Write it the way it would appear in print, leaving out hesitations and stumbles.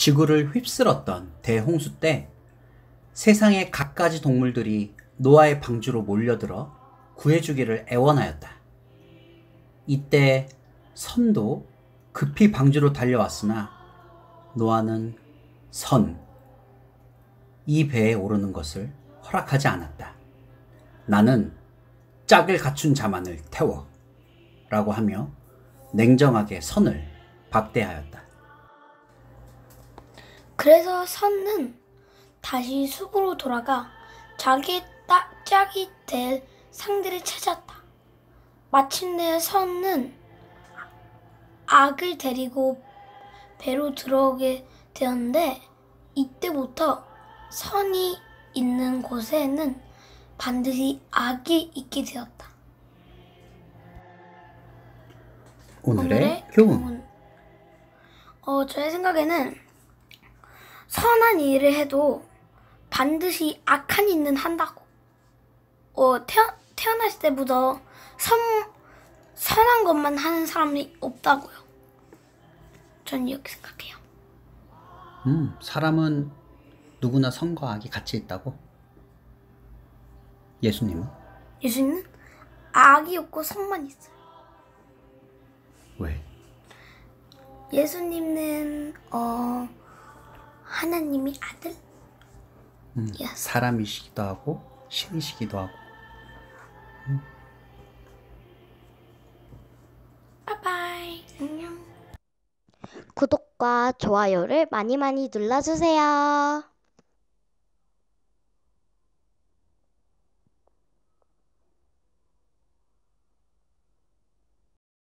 지구를 휩쓸었던 대홍수 때 세상의 갖가지 동물들이 노아의 방주로 몰려들어 구해주기를 애원하였다. 이때 선도 급히 방주로 달려왔으나 노아는 이 배에 오르는 것을 허락하지 않았다. 나는 짝을 갖춘 자만을 태워 라고 하며 냉정하게 선을 박대하였다. 그래서 선은 다시 숲으로 돌아가 자기의 짝이 될 상대를 찾았다. 마침내 선은 악을 데리고 배로 들어오게 되었는데 이때부터 선이 있는 곳에는 반드시 악이 있게 되었다. 오늘의 교훈. 저의 생각에는 선한 일을 해도 반드시 악한 일은 한다고. 태어났을 때부터 선한 것만 하는 사람이 없다고요. 저는 이렇게 생각해요. 사람은 누구나 선과 악이 같이 있다고? 예수님은? 예수님은 악이 없고 선만 있어요. 왜? 예수님은 하나님의 아들? 사람이시기도 하고 신이시기도 하고. 바이바이. 안녕. 구독과 좋아요를 많이 많이 눌러주세요.